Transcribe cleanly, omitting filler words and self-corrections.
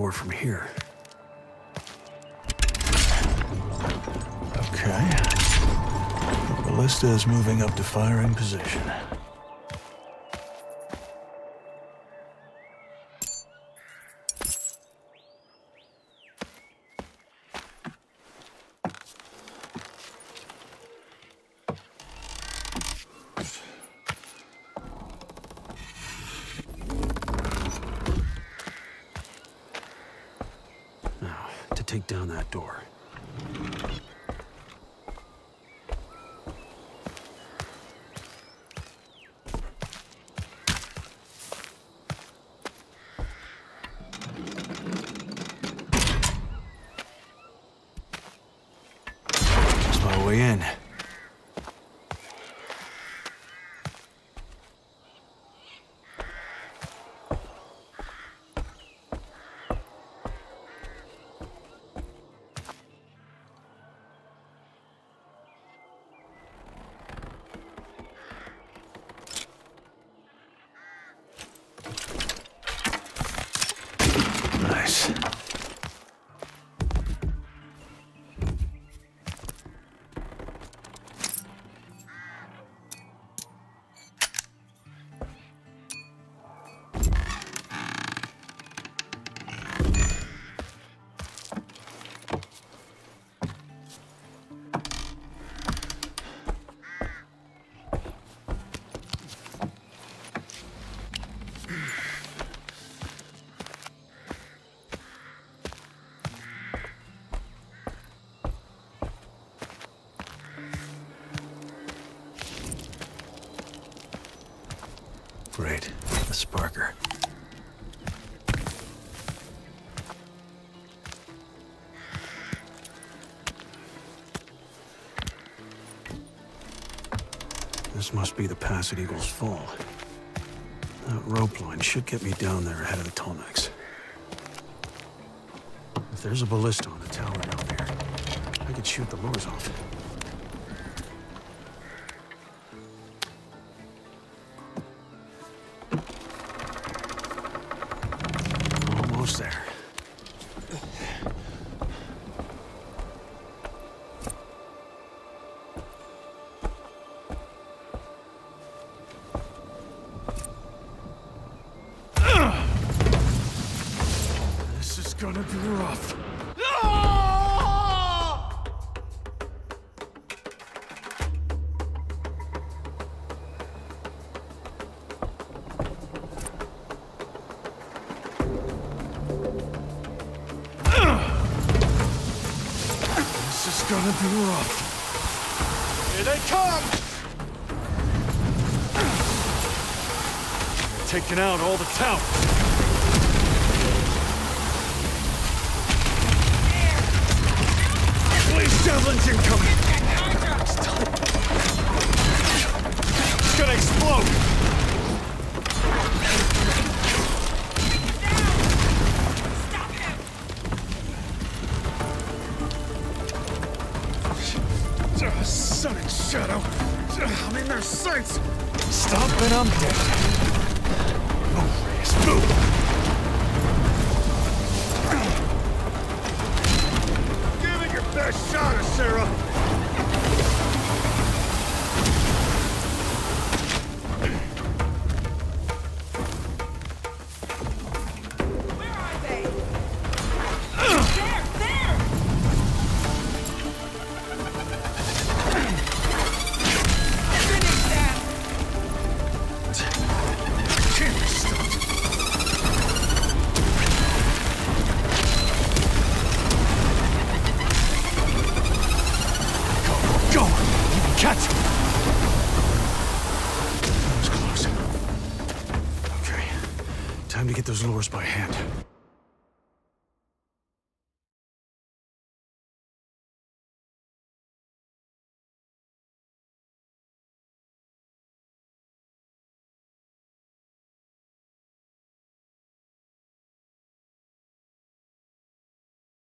door from here. Okay. The ballista is moving up to firing position. Now, to take down that door. Way in. Nice. Great. A sparker. This must be the pass at Eagle's Fall. That rope line should get me down there ahead of the Tolmecs. If there's a ballista on the tower down there, I could shoot the lures off. Almost there. This is gonna be rough. This is gonna be rough. Here they come! They're taking out all the towers. Police javelins incoming! It's gonna explode! Sonic Shadow! I'm in their sights! Stop and I'm dead! Move, Reyes, move! Give it your best shot, Sarah! Where are they? Catch him! That was close. Okay, time to get those lures by hand.